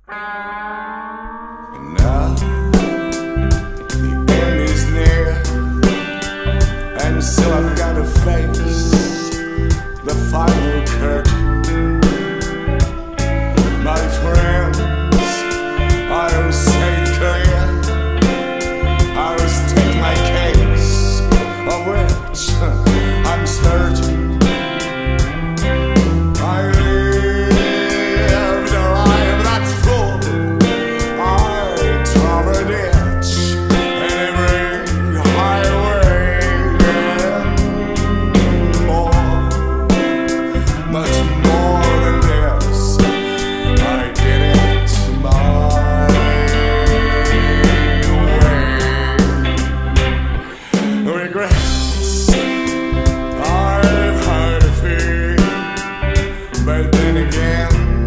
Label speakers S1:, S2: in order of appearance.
S1: And now the end is near, and still I've got to face the final curtain. My friends, I will say it clear, I will state my case, of which I'm certain. I lived a life that's full. I drove a ditch in every highway and more, much more than this. I did it my way. Regrets, I've had a few, but then again